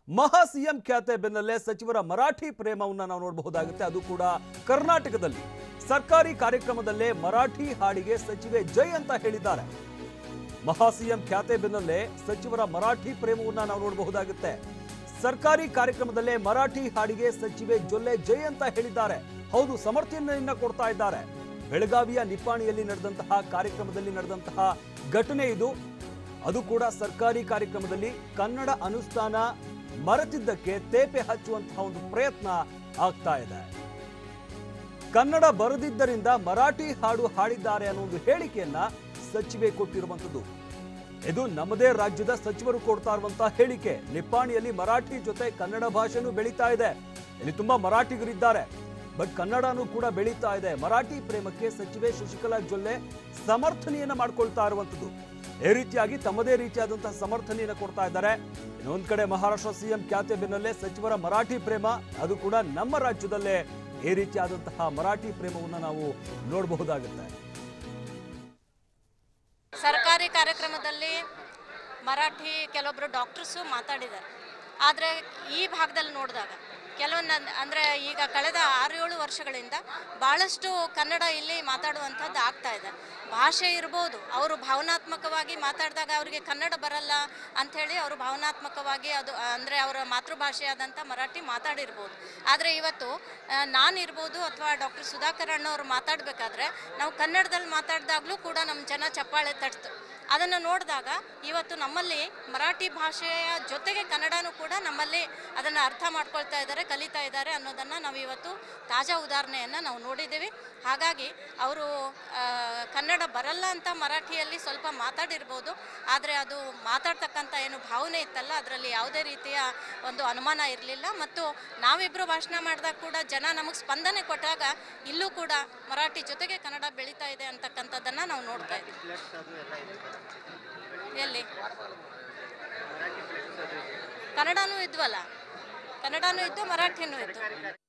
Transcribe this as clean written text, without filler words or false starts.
ಮಹಾ ಸಿಎಂ ಖ್ಯಾತೆ ಬೆನ್ನಲ್ಲೇ ಸಚಿವರ ಮರಾಠಿ ಪ್ರೇಮವನ್ನ ನಾವು ನೋಡಬಹುದಾಗುತ್ತೆ. ಅದು ಕೂಡ ಕರ್ನಾಟಕದಲ್ಲಿ ಸರ್ಕಾರಿ ಕಾರ್ಯಕ್ರಮದಲ್ಲೇ ಮರಾಠಿ ಹಾಡಿಗೆ ಸಚಿವೆ ಜೈ ಅಂತ ಹೇಳಿದ್ದಾರೆ. ಮಹಾ ಸಿಎಂ ಖ್ಯಾತೆ ಬೆನ್ನಲ್ಲೇ ಸಚಿವರ ಮರಾಠಿ ಪ್ರೇಮವನ್ನ ನಾವು ನೋಡಬಹುದಾಗುತ್ತೆ. ಸರ್ಕಾರಿ ಕಾರ್ಯಕ್ರಮದಲ್ಲೇ ಮರಾಠಿ ಹಾಡಿಗೆ ಸಚಿವೆ ಜೊಲ್ಲೆ ಜೈ ಅಂತ ಹೇಳಿದ್ದಾರೆ. ಹೌದು, ಸಮರ್ಥನೆಯನ್ನ ಕೊಡ್ತಾ ಇದ್ದಾರೆ. ಬೆಳಗಾವಿಯ ನಿಪ್ಪಾಣಿಯಲ್ಲಿ ನಡೆದಂತಹ ಕಾರ್ಯಕ್ರಮದಲ್ಲಿ ನಡೆದಂತಹ ಘಟನೆ ಇದು. ಅದು ಕೂಡ ಸರ್ಕಾರಿ ಕಾರ್ಯಕ್ರಮದಲ್ಲಿ ಕನ್ನಡ ಅನುಷ್ಠಾನ ಮರೆತಿದ್ದಕ್ಕೆ ತೇಪೆ ಹಚ್ಚುವಂತಹ ಒಂದು ಪ್ರಯತ್ನ ಆಗ್ತಾ ಇದೆ. ಕನ್ನಡ ಬರದಿದ್ದರಿಂದ ಮರಾಠಿ ಹಾಡು ಹಾಡಿದ್ದಾರೆ ಅನ್ನೋ ಒಂದು ಹೇಳಿಕೆಯನ್ನ ಸಚಿವೆ ಕೊಟ್ಟಿರುವಂತದ್ದು. ಇದು ನಮ್ಮದೇ ರಾಜ್ಯದ ಸಚಿವರು ಕೊಡ್ತಾ ಇರುವಂತಹ ಹೇಳಿಕೆ. ನಿಪ್ಪಾಣಿಯಲ್ಲಿ ಮರಾಠಿ ಜೊತೆ ಕನ್ನಡ ಭಾಷೆನೂ ಬೆಳೀತಾ ಇದೆ. ಇಲ್ಲಿ ತುಂಬಾ ಮರಾಠಿಗರಿದ್ದಾರೆ, ಬಟ್ ಕನ್ನಡನೂ ಕೂಡ ಬೆಳೀತಾ ಇದೆ. ಮರಾಠಿ ಪ್ರೇಮಕ್ಕೆ ಸಚಿವೆ ಶಶಿಕಲಾ ಜೊಲ್ಲೆ ಸಮರ್ಥನೆಯನ್ನ ಮಾಡ್ಕೊಳ್ತಾ ಇರುವಂತದ್ದು. ಈ ರೀತಿಯಾಗಿ ತಮ್ಮದೇ ರೀತಿಯಾದಂತಹ ಸಮರ್ಥನೆಯನ್ನು ಕೊಡ್ತಾ ಇದ್ದಾರೆ. ಇನ್ನೊಂದ್ ಕಡೆ ಮಹಾರಾಷ್ಟ್ರ ಸಿಎಂ ಖ್ಯಾತೆ ಬೆನ್ನಲ್ಲೇ ಸಚಿವರ ಮರಾಠಿ ಪ್ರೇಮ, ಅದು ಕೂಡ ನಮ್ಮ ರಾಜ್ಯದಲ್ಲೇ ಈ ರೀತಿಯಾದಂತಹ ಮರಾಠಿ ಪ್ರೇಮವನ್ನು ನಾವು ನೋಡಬಹುದಾಗುತ್ತೆ. ಸರ್ಕಾರಿ ಕಾರ್ಯಕ್ರಮದಲ್ಲಿ ಮರಾಠಿ ಕೆಲವೊಬ್ಬರು ಡಾಕ್ಟರ್ಸು ಮಾತಾಡಿದ್ದಾರೆ. ಆದರೆ ಈ ಭಾಗದಲ್ಲಿ ನೋಡಿದಾಗ ಕೆಲವೊಂದು ಅಂದರೆ ಈಗ ಕಳೆದ 6-7 ವರ್ಷಗಳಿಂದ ಭಾಳಷ್ಟು ಕನ್ನಡ ಇಲ್ಲಿ ಮಾತಾಡುವಂಥದ್ದು ಆಗ್ತಾ ಇದೆ. ಭಾಷೆ ಇರ್ಬೋದು, ಅವರು ಭಾವನಾತ್ಮಕವಾಗಿ ಮಾತಾಡಿದಾಗ ಅವರಿಗೆ ಕನ್ನಡ ಬರಲ್ಲ ಅಂಥೇಳಿ ಅವರು ಭಾವನಾತ್ಮಕವಾಗಿ ಅದು ಅಂದರೆ ಅವರ ಮಾತೃಭಾಷೆಯಾದಂಥ ಮರಾಠಿ ಮಾತಾಡಿರ್ಬೋದು. ಆದರೆ ಇವತ್ತು ನಾನಿರ್ಬೋದು ಅಥವಾ ಡಾಕ್ಟರ್ ಸುಧಾಕರ್ ಅಣ್ಣವ್ರು ಮಾತಾಡಬೇಕಾದ್ರೆ ನಾವು ಕನ್ನಡದಲ್ಲಿ ಮಾತಾಡಿದಾಗಲೂ ಕೂಡ ನಮ್ಮ ಜನ ಚಪ್ಪಾಳೆ ತಟ್ತು. ಅದನ್ನು ನೋಡಿದಾಗ ಇವತ್ತು ನಮ್ಮಲ್ಲಿ ಮರಾಠಿ ಭಾಷೆಯ ಜೊತೆಗೆ ಕನ್ನಡನೂ ಕೂಡ ನಮ್ಮಲ್ಲಿ ಅದನ್ನು ಅರ್ಥ ಮಾಡ್ಕೊಳ್ತಾ ಇದ್ದಾರೆ, ಕಲಿತಾ ಇದ್ದಾರೆ ಅನ್ನೋದನ್ನು ನಾವು ಇವತ್ತು ತಾಜಾ ಉದಾಹರಣೆಯನ್ನು ನಾವು ನೋಡಿದ್ದೀವಿ. ಹಾಗಾಗಿ ಅವರು ಕನ್ನಡ ಬರಲ್ಲ ಅಂತ ಮರಾಠಿಯಲ್ಲಿ ಸ್ವಲ್ಪ ಮಾತಾಡಿರ್ಬೋದು, ಆದರೆ ಅದು ಮಾತಾಡ್ತಕ್ಕಂಥ ಏನು ಭಾವನೆ ಇತ್ತಲ್ಲ ಅದರಲ್ಲಿ ಯಾವುದೇ ರೀತಿಯ ಒಂದು ಅನುಮಾನ ಇರಲಿಲ್ಲ. ಮತ್ತು ನಾವಿಬ್ಬರು ಭಾಷಣ ಮಾಡಿದಾಗ ಕೂಡ ಜನ ನಮಗೆ ಸ್ಪಂದನೆ ಕೊಟ್ಟಾಗ ಇಲ್ಲೂ ಕೂಡ ಮರಾಠಿ ಜೊತೆಗೆ ಕನ್ನಡ ಬೆಳೀತಾ ಇದೆ ಅಂತಕ್ಕಂಥದ್ದನ್ನು ನಾವು ನೋಡ್ತಾ ಇದ್ದೀವಿ. ಎಲ್ಲಿ ಕನ್ನಡನೂ ಇದ್ವಲ್ಲ, ಕನ್ನಡನೂ ಇದ್ದು ಮರಾಠಿನೂ ಇತ್ತು.